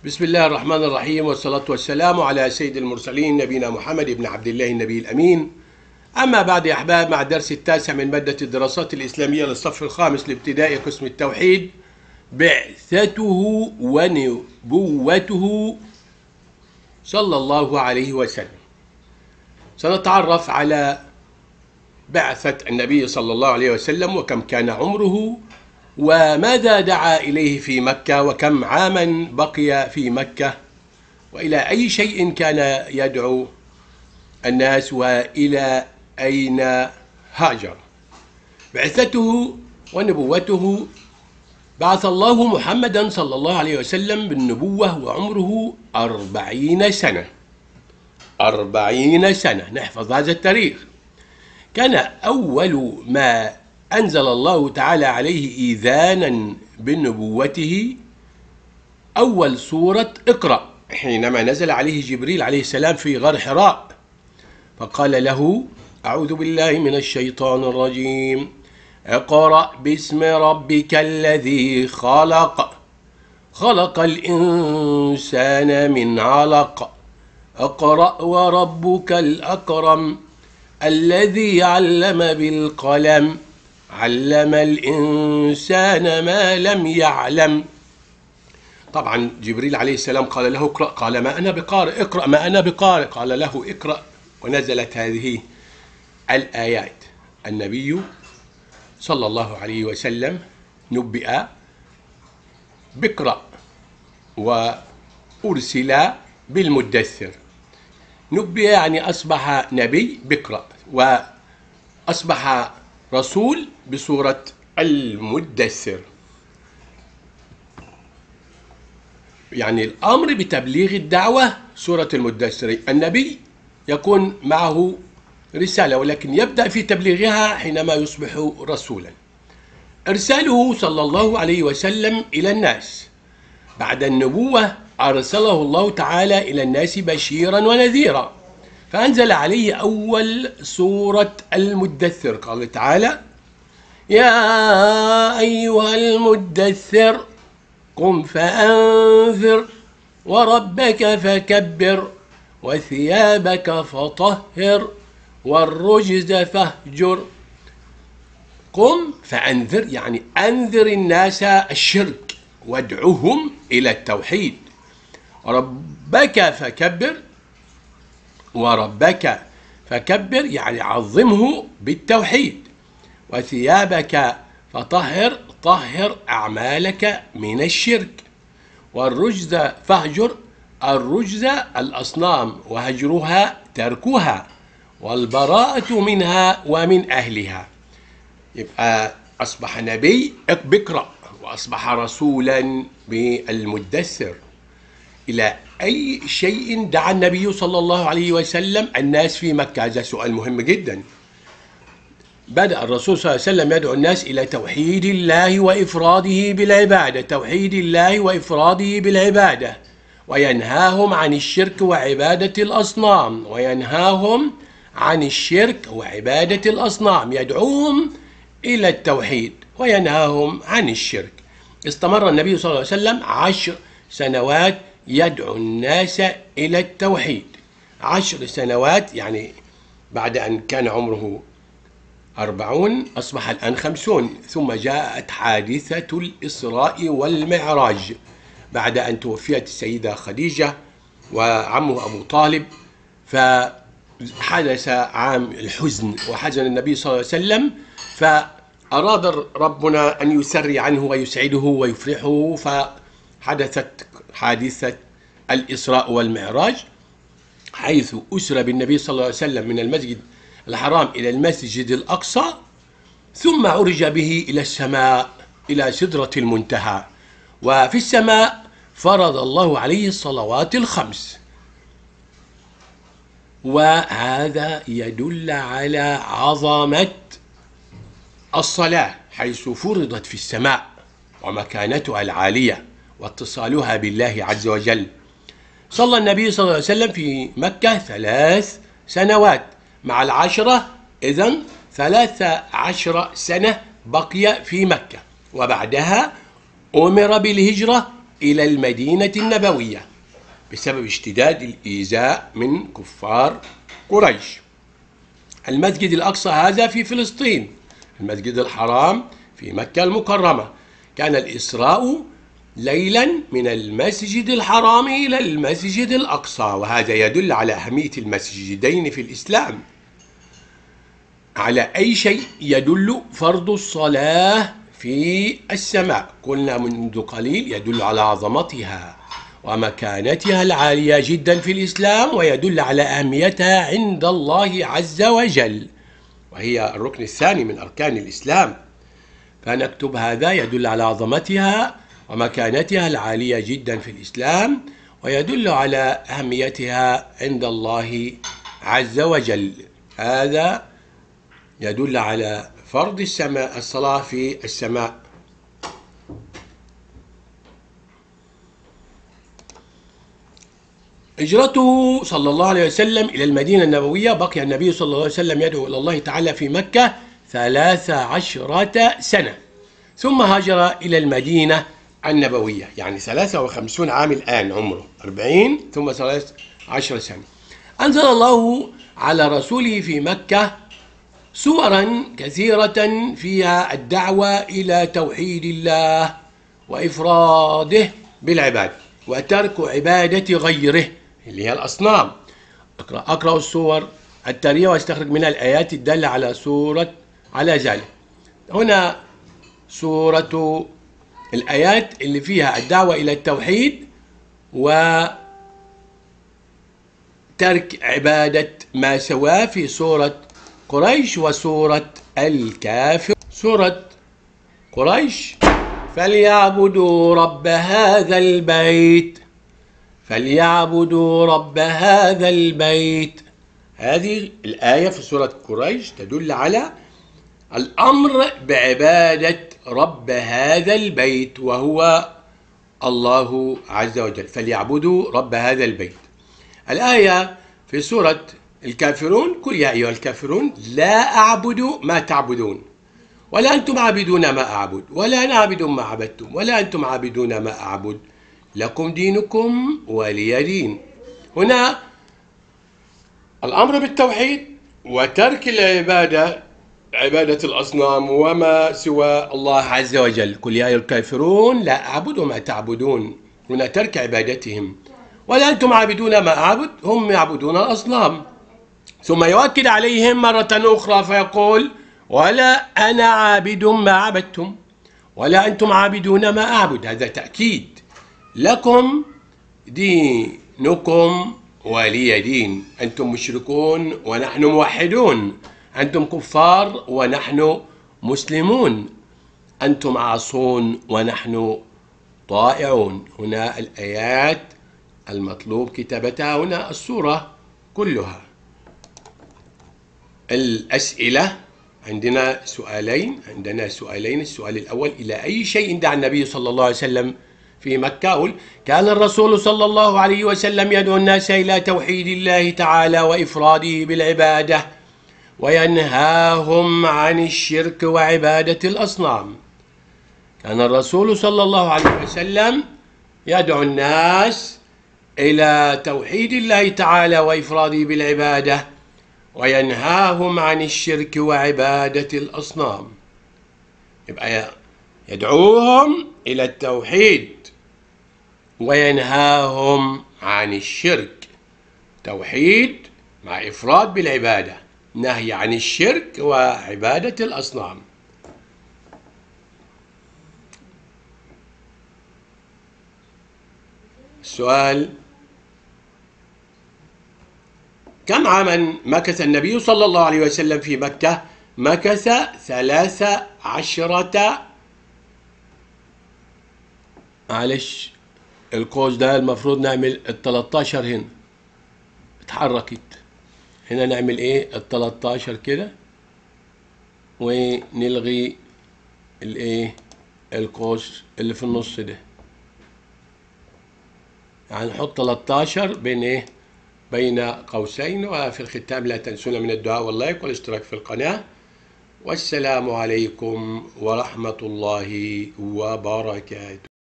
بسم الله الرحمن الرحيم، والصلاة والسلام على سيد المرسلين نبينا محمد بن عبد الله النبي الأمين. أما بعد يا أحباب، مع الدرس التاسع من مادة الدراسات الإسلامية للصف الخامس الابتدائي قسم التوحيد، بعثته ونبوته صلى الله عليه وسلم. سنتعرف على بعثة النبي صلى الله عليه وسلم، وكم كان عمره، وماذا دعا إليه في مكة، وكم عاما بقي في مكة، وإلى أي شيء كان يدعو الناس، وإلى أين هاجر. بعثته ونبوته: بعث الله محمدا صلى الله عليه وسلم بالنبوة وعمره 40 سنة. 40 سنة، نحفظ هذا التاريخ. كان أول ما أنزل الله تعالى عليه إيذانا بنبوته أول سورة اقرأ، حينما نزل عليه جبريل عليه السلام في غار حراء، فقال له: أعوذ بالله من الشيطان الرجيم، اقرأ باسم ربك الذي خلق، خلق الإنسان من علق، اقرأ وربك الأكرم، الذي علم بالقلم، علم الإنسان ما لم يعلم. طبعا جبريل عليه السلام قال له: اقرأ، قال: ما أنا بقارئ. اقرأ، ما أنا بقارئ. قال له: اقرأ، ونزلت هذه الآيات. النبي صلى الله عليه وسلم نبئ بقرأ، وأرسل بالمدثر. نبئ يعني أصبح نبي بقرأ، وأصبح رسول بصورة المدثر، يعني الأمر بتبليغ الدعوة سورة المدثر. النبي يكون معه رسالة، ولكن يبدأ في تبليغها حينما يصبح رسولا. إرساله صلى الله عليه وسلم إلى الناس بعد النبوة، أرسله الله تعالى إلى الناس بشيرا ونذيرا، فأنزل عليه أول سورة المدثر. قال تعالى: يا أيها المدثر قم فأنذر وربك فكبر وثيابك فطهر والرجز فاهجر. قم فأنذر يعني أنذر الناس الشرك وادعهم إلى التوحيد. ربك فكبر، وربك فكبر يعني عظمه بالتوحيد. وثيابك فطهر، طهر أعمالك من الشرك. والرجز فاهجر، الرجز الأصنام، وهجرها تركها، والبراءة منها ومن أهلها. يبقى أصبح نبي بقرأ، وأصبح رسولا بالمدثر. إلى أي شيء دعا النبي صلى الله عليه وسلم الناس في مكة؟ هذا سؤال مهم جدا. بدأ الرسول صلى الله عليه وسلم يدعو الناس إلى توحيد الله وإفراده بالعبادة، توحيد الله وإفراده بالعبادة، وينهاهم عن الشرك وعبادة الأصنام، وينهاهم عن الشرك وعبادة الأصنام، يدعوهم إلى التوحيد وينهاهم عن الشرك. استمر النبي صلى الله عليه وسلم 10 سنوات يدعو الناس إلى التوحيد. 10 سنوات، يعني بعد أن كان عمره 40 أصبح الآن 50. ثم جاءت حادثة الإسراء والمعراج بعد أن توفيت السيدة خديجة وعمه أبو طالب، فحدث عام الحزن، وحزن النبي صلى الله عليه وسلم، فأراد ربنا أن يسري عنه ويسعده ويفرحه، فحدثت حادثة الإسراء والمعراج، حيث أسرى بالنبي صلى الله عليه وسلم من المسجد الحرام إلى المسجد الأقصى، ثم عرج به إلى السماء إلى سدرة المنتهى. وفي السماء فرض الله عليه الصلوات الخمس، وهذا يدل على عظمة الصلاة حيث فرضت في السماء ومكانتها العالية واتصالها بالله عز وجل. صلى النبي صلى الله عليه وسلم في مكة 3 سنوات مع 10، إذن 13 سنة بقي في مكة، وبعدها أمر بالهجرة إلى المدينة النبوية بسبب اشتداد الإيذاء من كفار قريش. المسجد الأقصى هذا في فلسطين، المسجد الحرام في مكة المكرمة. كان الإسراء ليلا من المسجد الحرام إلى المسجد الأقصى، وهذا يدل على أهمية المسجدين في الإسلام. على أي شيء يدل فرض الصلاة في السماء؟ قلنا منذ قليل يدل على عظمتها ومكانتها العالية جدا في الإسلام، ويدل على أهميتها عند الله عز وجل، وهي الركن الثاني من أركان الإسلام. فنكتب هذا يدل على عظمتها ومكانتها العالية جدا في الإسلام، ويدل على أهميتها عند الله عز وجل. هذا يدل على فرض الصلاة في السماء. هجرته صلى الله عليه وسلم إلى المدينة النبوية، بقي النبي صلى الله عليه وسلم يدعو إلى الله تعالى في مكة 13 سنة، ثم هاجر إلى المدينة النبوية، يعني 53 عام الآن عمره 40 ثم 13 سنة. أنزل الله على رسوله في مكة سورا كثيرة فيها الدعوة إلى توحيد الله وإفراده بالعبادة وترك عبادة غيره اللي هي الأصنام. أقرأ السور التالية واستخرج منها الآيات الدالة على ذلك. هنا سورة الآيات اللي فيها الدعوة إلى التوحيد وترك عبادة ما سواه في سورة قريش وسورة الكافر. سورة قريش: فليعبدوا رب هذا البيت، فليعبدوا رب هذا البيت. هذه الآية في سورة قريش تدل على الأمر بعبادة رب هذا البيت وهو الله عز وجل، فليعبدوا رب هذا البيت. الآية في سورة الكافرون: قل يا أيها الكافرون لا أعبد ما تعبدون ولا أنتم عابدون ما أعبد ولا أنا عابد ما عبدتم ولا أنتم عابدون ما أعبد لكم دينكم ولي دين. هنا الأمر بالتوحيد وترك عبادة الأصنام وما سوى الله عز وجل. قل يا أيها الكافرون لا أعبد ما تعبدون، هنا ترك عبادتهم. ولا أنتم عابدون ما أعبد، هم يعبدون الأصنام. ثم يؤكد عليهم مرة أخرى فيقول: ولا أنا عابد ما عبدتم ولا أنتم عابدون ما أعبد. هذا تأكيد: لكم دينكم ولي دين. أنتم مشركون ونحن موحدون، أنتم كفار ونحن مسلمون، أنتم عاصون ونحن طائعون. هنا الآيات المطلوب كتابتها، هنا السورة كلها. الأسئلة: عندنا سؤالين. السؤال الأول: إلى أي شيء دعا النبي صلى الله عليه وسلم في مكة؟ أقول: كان الرسول صلى الله عليه وسلم يدعو الناس إلى توحيد الله تعالى وإفراده بالعبادة وينهاهم عن الشرك وعبادة الأصنام. كان الرسول صلى الله عليه وسلم يدعو الناس إلى توحيد الله تعالى وإفراده بالعبادة وينهاهم عن الشرك وعبادة الأصنام. يبقى يدعوهم إلى التوحيد وينهاهم عن الشرك. توحيد مع إفراد بالعبادة، نهي عن الشرك وعبادة الأصنام. السؤال: كم عاما مكث النبي صلى الله عليه وسلم في مكة؟ مكث 13. معلش القوس ده المفروض نعمل 13 هنا، اتحركت هنا، نعمل ايه 13 كده ونلغي الايه القوس اللي في النص ده، يعني نحط 13 بين ايه بين قوسين. وفي الختام لا تنسونا من الدعاء واللايك والاشتراك في القناة. والسلام عليكم ورحمة الله وبركاته.